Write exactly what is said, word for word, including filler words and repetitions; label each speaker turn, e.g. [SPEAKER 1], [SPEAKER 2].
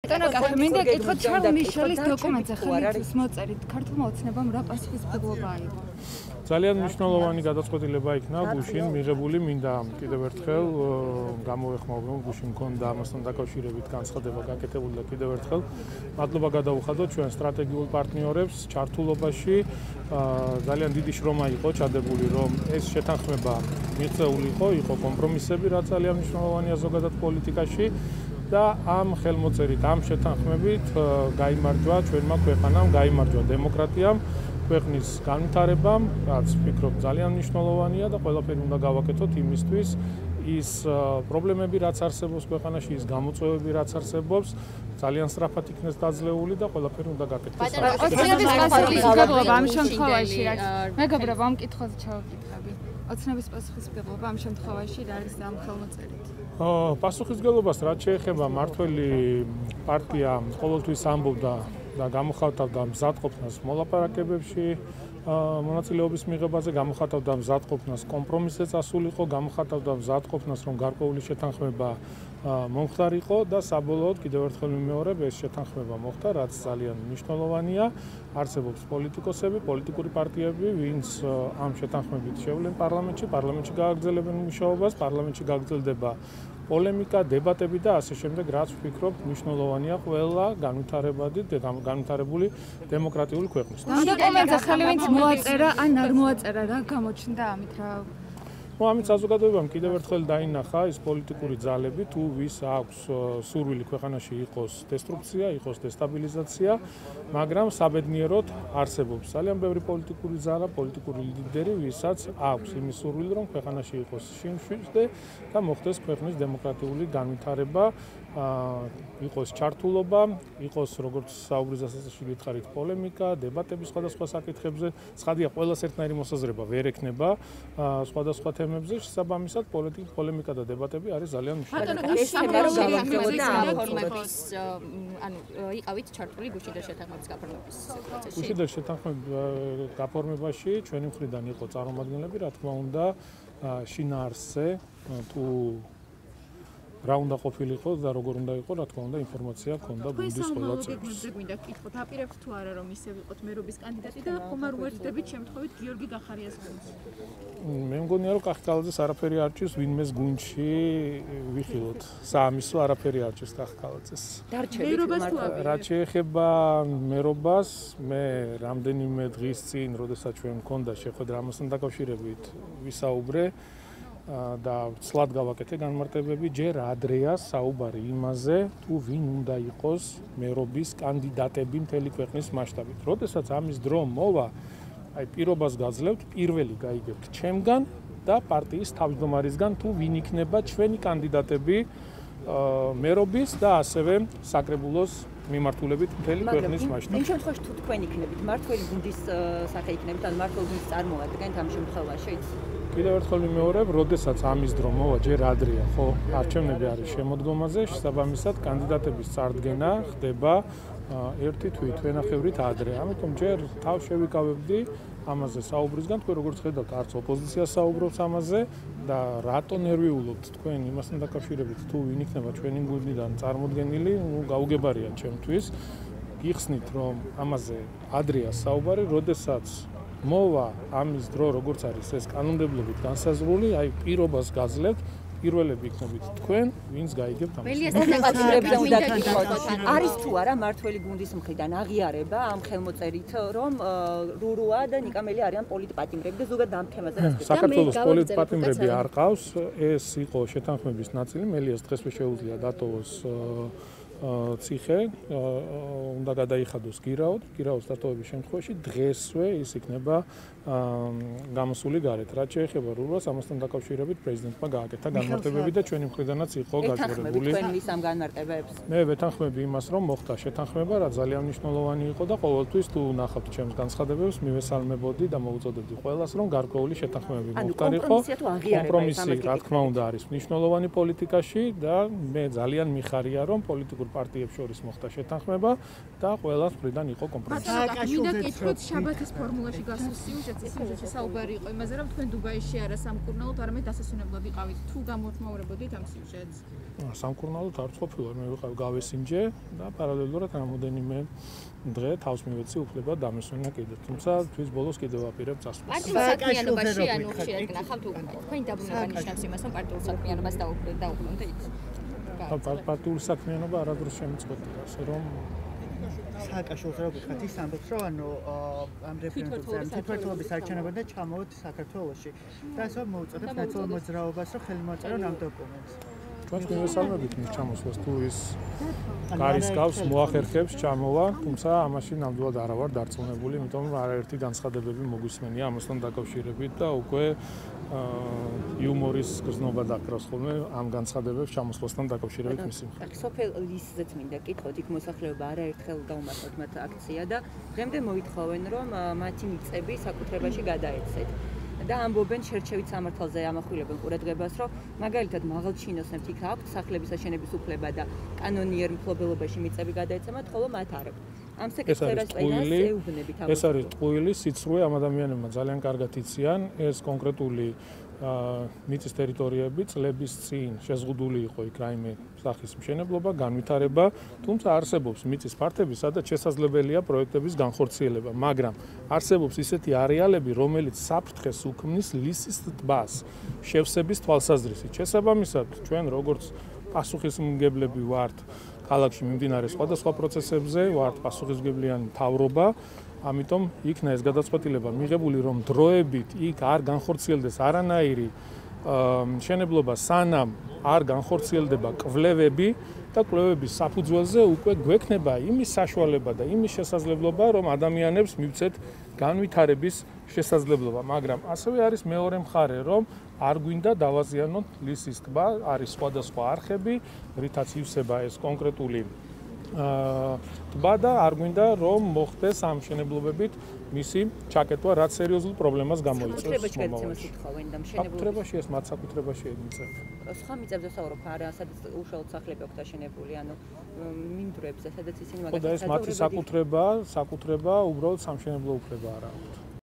[SPEAKER 1] ბატონო კახი, მინდა გითხოთ ჩარლ მიშელის დოკუმენტზე ხელით მოწერით ქართულმა ოცნებამ რა პასუხისმგებლობა აიღო.
[SPEAKER 2] ძალიან მნიშვნელოვანი გადაწყვეტილება იქნა გუშინ მიღებული, მინდა კიდევ ერთხელ გამოვეხმაურებ, რომ გუშინ მქონდა ამასთან დაკავშირებით განცხადება გაკეთებული და კიდევ ერთხელ მადლობა გადავუხადოთ ჩვენ სტრატეგიულ პარტნიორებს ჩართულობაში. ძალიან დიდი შრომა იყო ჩადებული, რომ ეს შეთანხმება მიღწეული იყო, იყო კომპრომისები, რაც ძალიან მნიშვნელოვანია ზოგადად პოლიტიკაში. და ამ ხელმოწერით, ამ შეთანხმებით გაიმარჯვა ჩვენმა ქვეყანამ, გაიმარჯვა დემოკრატიამ, ქვეყნის განვითარებამ, რაც ვფიქრობ ძალიან მნიშვნელოვანია და ყველაფერი უნდა გავაკეთოთ იმისთვის, ის პრობლემები, რაც არსებობს ქვეყანაში, ის გამოწვევები, რაც არსებობს, ძალიან სწრაფად იქნეს დაძლეული და ყველაფერი უნდა გაკეთდეს.
[SPEAKER 1] ოცნების პასუხისმგებლობა ამ შემთხვევაში რაც მეგობრებო, ამ კითხვაზე ჩავკითხები. ოცნების პასუხისმგებლობა ამ შემთხვევაში რა არის ამ ხელმოწერით?
[SPEAKER 2] პასუხისმგებლობას რაც შეეხება მართველი პარტია ყოველთვის ამბობდა და გამოხატავდა მზადყოფნას მოლაპარაკებებში მონაწილეობის მიღებაზე, გამოხატავდა მზადყოფნას კომპრომისზე წასულიყო, გამოხატავდა მზადყოფნას, რომ გარკვეული შეთანხმება მომხდარიყო და საბოლოოდ კიდევ ერთხელ ვიმეორებ, ეს შეთანხმება მოხდა, რაც ძალიან მნიშვნელოვანია. არსებობს პოლიტიკოსები, პოლიტიკური პარტიები, ვინც ამ შეთანხმებით შევლენ პარლამენტში, პარლამენტში გააგრძელებენ მუშაობას, პარლამენტში გაგრძელდება პოლემიკა, დებატები და ასე შემდეგ, რაც ვფიქრობ მნიშვნელოვანია ყველა განვითარებადი და განვითარებული დემოკრატიული ქვეყნის.
[SPEAKER 1] ამ დოკუმენტზე ხელი ვინც მოაწერა, ან არ მოაწერა, რა გამოჩნდა ამით რა?
[SPEAKER 2] Ну, ამით საზოგადოებამ კიდევ ერთხელ დაინახა ის პოლიტიკური ძალები, თუ ვის აქვს სურვილი ქვეყანაში იყოს დესტრუქცია, იყოს დესტაბილიზაცია, მაგრამ საბედნიეროდ არსებობს ძალიან ბევრი პოლიტიკური ძალა, პოლიტიკური ლიდერი, ვისაც აქვს იმის სურვილი, რომ ქვეყანაში იყოს შიმშვიდე და მოხდეს ქვეყნის დემოკრატიული განვითარება, იყოს ჩართულობა, იყოს როგორც საუბრის დასაწყისში გითხარით პოლემიკა, დებატები სხვადასხვა საკითხებზე, ცხადია ყველას ერთნაირი მოსაზრება ვერ ექნება სხვადასხვა თემებზე, შესაბამისად პოლემიკა და დებატები არის ძალიან
[SPEAKER 3] მნიშვნელოვანი. ანუ იყავით ჩართული გუშინდელ შეთანხმების გაფორმების პროცესში.
[SPEAKER 2] გუშინდელ შეთანხმების გაფორმებაში ჩვენი მხრიდან იყო წარმომადგენლები, რა თქმა უნდა, შინაარსზე თუ რა უნდა ყოფილიყო და როგორ უნდა იყო, რა თქმა უნდა, ინფორმაცია ჰქონდა გუნდის ყველა წევრს.
[SPEAKER 4] მე გვინდა გკითხოთ, აპირებთ თუ არა რომ ისე ვიყოთ მერობის კანდიდატი და ხომ არ უერთდებით შემთხვევით გიორგი გახარიას გუნდს?
[SPEAKER 2] მე მგონია რომ კახკალაძეს არაფერი არ ჭირს, ვინმეს გუნდში ვიხილოთ. საამისო არაფერი არ ჭირს კახკალაძეს. რაც შეეხება მერობას, მე რამდენიმე დღის წინ, როდესაც ჩვენ მქონდა შეხვედრა ამასთან დაკავშირებით, ვისაუბრე და ცლად გავაკეთე განმარტებები, ჯერ ადრეა საუბარი იმაზე, თუ ვინ უნდა იყოს მერობის კანდიდატები მთელი ქვეყნის მასშტაბით. როდესაც ამის დრო მოვა, აი პირობას გაძლევთ, პირველი გაიგებთ ჩემგან და პარტიის თავმჯდომარისგან, თუ ვინ იქნება ჩვენი კანდიდატები მერობის და ასევე საკრებულოს მიმართულებით მთელი ქვეყნის მასშტაბით.
[SPEAKER 3] იმ შემთხვევაში თუ თქვენ იქნებით მართველი გუნდის სახე იქნებით, ან მართველ გუნდს წარმოადგენთ ამ შემთხვევაში?
[SPEAKER 2] კიდევ ერთხელ ვიმეორებ, როდესაც ამის დრო მოვა, ჯერ ადრეა, ხო, არჩევნები არის შემოდგომაზე, შესაბამისად კანდიდატების წარდგენა ხდება ერთი თვით, ვენახევრით ადრე. ამიტომ ჯერ თავ შევიკავებდი ამაზე საუბრისგან, თქვენ როგორც ხედავთ, არც ოპოზიცია საუბრობს ამაზე და რატო ნერვიულობთ თქვენ იმასთან დაკავშირებით, თუ ვინ იქნება ჩვენი გუნდიდან წარმოდგენილი, ნუ გაუგებარია ჩემთვის. გიხსნით, რომ ამაზე ადრეა საუბარი, როდესაც მოვა ამის დრო, როგორც არის ეს კანონმდებლობით განსაზღვრული, აი პირობას გაძლევთ, პირველები იქნებით თქვენ, ვინც გაიგებთ ამას.
[SPEAKER 3] არის თუ არა მართველი გუნდის მხრიდან აღიარება ამ ხელმოწერით, რომ რურუა და ნიკამელი არიან პოლიტპატიმრები და ზოგადად ამ თემაზე რა
[SPEAKER 2] თქვენ? საქართველოს პოლიტპატიმრები არ ყავს, ეს იყო შეთანხმების ნაწილი, მელიას დღესვე შეუძლია დატოვოს ციხე, უნდა გადაიხადოს გირაოდ, გირაოს დატოვების შემთხვევაში დღესვე ის იქნება გამოსული გარეთ. რაც შეეხება რურუას, ამასთან დაკავშირებით პრეზიდენტმა გააკეთა განმარტებები და ჩვენი მხრიდანაც იყო გაჯერებული.
[SPEAKER 3] თქვენ ვის ამ განმარტებებს?
[SPEAKER 2] მე ვეთანხმები იმას, რომ მოხდა შეთანხმება, რაც ძალიან მნიშვნელოვანი იყო და ყოველთვის თუ ნახავთ ჩემს განცხადებებს, მივესალმებოდი და მოუწოდებდი ყველას, რომ გარკვეული შეთანხმებები მოხდარიყო. კომპრომისი, რა თქმა უნდა, არის მნიშვნელოვანი პოლიტიკაში და მე ძალიან მიხარია, რომ პოლიტიკურ პარტიებს პარტიებს შორის მოხდა შეთანხმება და ყველა მხრიდან იყო კომპრომისი.
[SPEAKER 4] მინდა გითხრათ შაბათის ფორმულაში გასულ სიუჟეტს, სიუჟეტში საუბარი იყო იმაზე, რომ თქვენ დუბაიში არა სამკურნალოდ, არამედ დასასვენებლად იყავით. თუ გამოთმაურებოდით ამ სიუჟეტს?
[SPEAKER 2] სამკურნალოდ არ ყოფილა, მე ვიყავ გავესინჯე და პარალელურად რამოდენიმე დღე თავს მივეცი უფლება დამესვენა კიდე. თუმცა თვის ბოლოს კიდევ ვაპირებ წასვლას.
[SPEAKER 5] პარტიულ საქმიანობაში ანუ ხშირად გნახავთ თქვენი დაბრუნება ნიშნავს იმას, რომ პარტიულ საქმიანობას დაუბრუნდით.
[SPEAKER 2] პარტიული საქმიანობა არადროს შემიწყვეტია, ასე რომ
[SPEAKER 6] სააკაშვილს რა გითხრათ, ის ამბობს, რომ ანუ ამ რეფერენდუმზე თვითმმართველობის არჩევნებად და ჩამოვით საქართველოში. და ასე მოუწოდებს ნაციონალურ მოძრაობას, რომ ხელი მოაწერონ ამ დოკუმენტს.
[SPEAKER 2] ჩვენს მივესალმებით მის ჩამოსვლას თუ ის გარის გავს მოახერხებს ჩამოვა, თუმცა ამაში ნამდვილად არა ვარ დარწმუნებული, იმიტომ რომ არაერთი განცხადებები მოგვისმენია ამასთან დაკავშირებით და უკვე იუმორის გრძნობა დაკრავს ხოლმე ამ განცხადებებს ჩამოსვლასთან დაკავშირებით მისი მხრივ.
[SPEAKER 3] სოფელ ლისზეც მინდა კითხოთ, იქ მოსახლეობა არაერთხელ დაუმატოთ მათ აქცია და დღემდე მოითხოვენ, რომ მათი მიწები საკუთრებაში გადაეცეთ. და ამბობენ შერჩევით სამართალზე ამახვილებენ ყურადღებას, რომ მაგალითად მაღალჩინოსნებთ იქ აქვთ სახლების აშენების უფლება და კანონიერ მფლობელობაში მიწები გადაეცემათ, ხოლო მათ არ აქვს. ამ საკითხებს წინას ეუბნებით ამბობთ.
[SPEAKER 2] ეს არის ტყუილი სიცრუე ამ ადამიანებმა ძალიან კარგად იციან, ეს კონკრეტული მიწის ტერიტორიები წლების წინ შეზღუდული იყო იქ რაიმე სახის მშენებლობა, განვითარება, თუმცა არსებობს მიწის ფართები, სადაც შესაძლებელია პროექტების განხორციელება, მაგრამ არსებობს ისეთი არეალები, რომელიც საფრთხეს უქმნის ლისის ტბას შევსების თვალსაზრისით. შესაბამისად, ჩვენ როგორც პასუხისმგებლები ვართ ქალაქში მიმდინარე სხვადასხვა პროცესებზე, ვართ პასუხისმგებლიანი მთავრობა, ამიტომ იქნა ეს გადაწყვეტილება მიღებული, რომ დროებით იქ არ განხორციელდეს არანაირი მშენებლობა, სანამ არ განხორციელდება კვლევები და კვლევების საფუძველზე უკვე გვექნება იმის საშუალება და იმის შესაძლებლობა, რომ ადამიანებს მივცეთ განვითარების შესაძლებლობა, მაგრამ ასევე არის მეორე მხარე, რომ არ გვინდა დავაზიანოთ ლისის ტბა, არის სხვადასხვა არხები, რითაც ივსება ეს კონკრეტული ტბა და არ გვინდა რომ მოხდეს ამ მშენებლობებით მისი ჩაკეტვა, რაც სერიოზულ პრობლემას გამოიწვევს მომავალში. საკუთრებაში ეს მათ საკუთრებაში ემიწევს.
[SPEAKER 3] სხვა მიწებზე საუბრობ, არა, სადაც უშუალოდ სახლები აქვს აშენებული, ანუ მინდვრებზე, სადაც ისინი მაგალითად
[SPEAKER 2] და ეს მათი საკუთრება, საკუთრება უბრალოდ სამშენებლო უფლება არ აქვს.